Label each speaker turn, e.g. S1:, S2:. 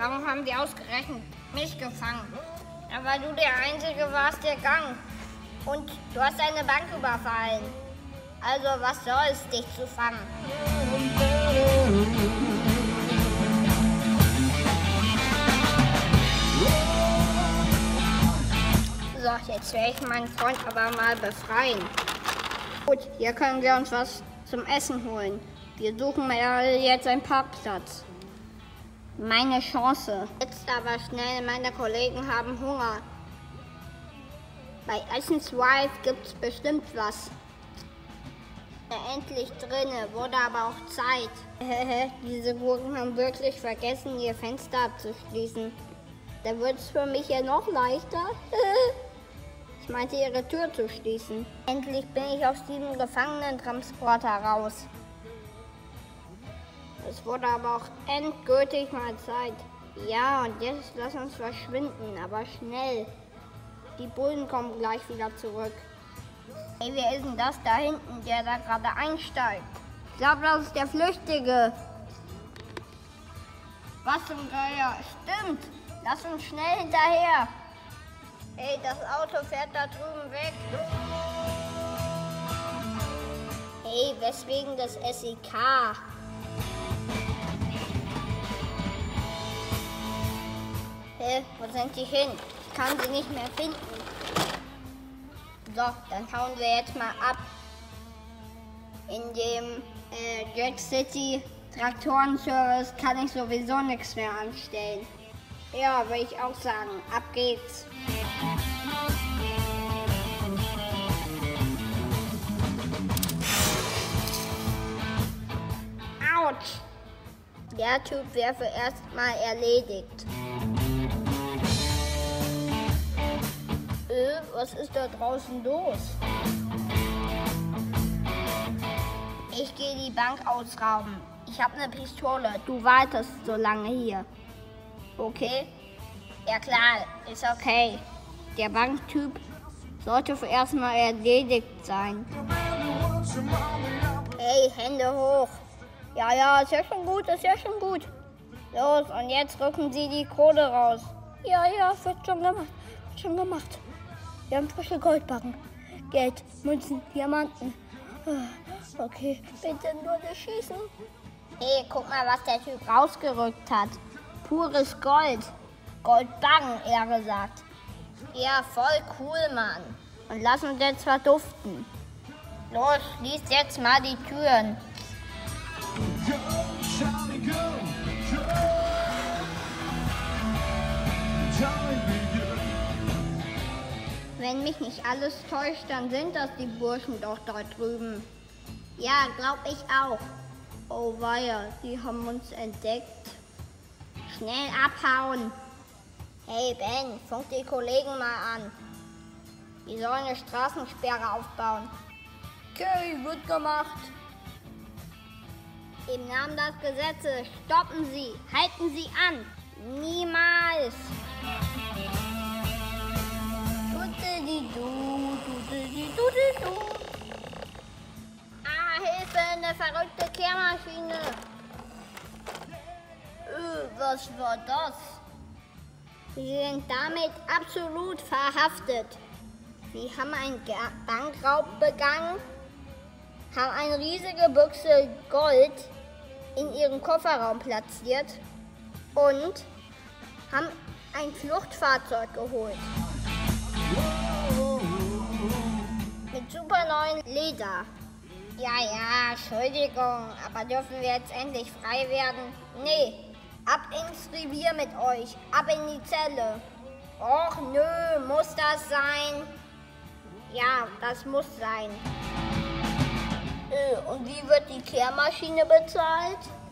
S1: Warum haben die ausgerechnet mich gefangen? Ja, weil du der Einzige warst, der gang. Und du hast eine Bank überfallen. Also was soll es, dich zu fangen? So, jetzt werde ich meinen Freund aber mal befreien. Gut, hier können wir uns was zum Essen holen. Wir suchen jetzt einen Parkplatz. Meine Chance. Jetzt aber schnell, meine Kollegen haben Hunger. Bei Essenswife gibt's bestimmt was. Endlich drinne, wurde aber auch Zeit. Diese Gurken haben wirklich vergessen, ihr Fenster abzuschließen. Da wird's für mich ja noch leichter. Ich meinte, ihre Tür zu schließen. Endlich bin ich aus diesem Gefangenentransporter raus. Es wurde aber auch endgültig mal Zeit. Ja, und jetzt lass uns verschwinden, aber schnell. Die Bullen kommen gleich wieder zurück. Hey, wer ist denn das da hinten, der da gerade einsteigt? Ich glaube, das ist der Flüchtige. Was zum Geier? Stimmt. Lass uns schnell hinterher. Hey, das Auto fährt da drüben weg. Hey, weswegen das SEK? Wo sind die hin? Ich kann sie nicht mehr finden. So, dann hauen wir jetzt mal ab. In dem Jack City Traktorenservice kann ich sowieso nichts mehr anstellen. Ja, würde ich auch sagen. Ab geht's. Autsch! Der Typ wäre für erstmal erledigt. Was ist da draußen los? Ich gehe die Bank ausrauben. Ich habe eine Pistole. Du wartest so lange hier. Okay? Ja klar, ist okay. Der Banktyp sollte für erstmal erledigt sein. Hey, Hände hoch. Ja, ist ja schon gut, ist ja schon gut. Los, und jetzt rücken Sie die Kohle raus. Ja, wird schon gemacht. Wir haben frische Goldbarren, Geld, Münzen, Diamanten. Okay, bitte nur nicht schießen. Hey, guck mal, was der Typ rausgerückt hat. Pures Gold. Goldbarren, eher gesagt. Ja, voll cool, Mann. Und lass uns jetzt verduften. Los, schließt jetzt mal die Türen. Wenn mich nicht alles täuscht, dann sind das die Burschen doch da drüben. Ja, glaub ich auch. Oh weia, die haben uns entdeckt. Schnell abhauen. Hey Ben, funk die Kollegen mal an. Die sollen eine Straßensperre aufbauen. Okay, wird gemacht. Im Namen des Gesetzes, stoppen Sie, halten Sie an. Niemals. Hilfe, eine verrückte Kehrmaschine. Was war das? Sie sind damit absolut verhaftet. Sie haben einen Bankraub begangen, haben eine riesige Büchse Gold in ihren Kofferraum platziert und haben ein Fluchtfahrzeug geholt. Mit super neuen Leder. Ja, Entschuldigung, aber dürfen wir jetzt endlich frei werden? Nee, ab ins Revier mit euch, ab in die Zelle. Och nö, muss das sein? Ja, das muss sein. Und wie wird die Kehrmaschine bezahlt?